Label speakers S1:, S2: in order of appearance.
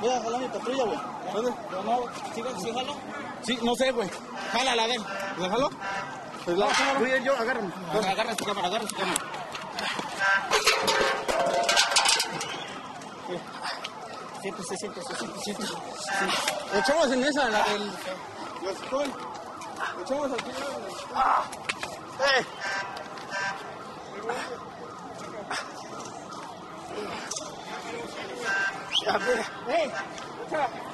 S1: Voy a jalar mi patrulla, güey.
S2: ¿Dónde?
S1: ¿Sí jalo?
S2: Sí, no sé, güey.
S1: Jálala, a ver.
S2: ¿La jalo? Pues la...
S1: Voy a ir yo, agárrame. Agarra su cámara, agarra su cámara. Siéntese.
S2: Echamos en esa, la del... La escuela. Echamos aquí.
S1: Ya,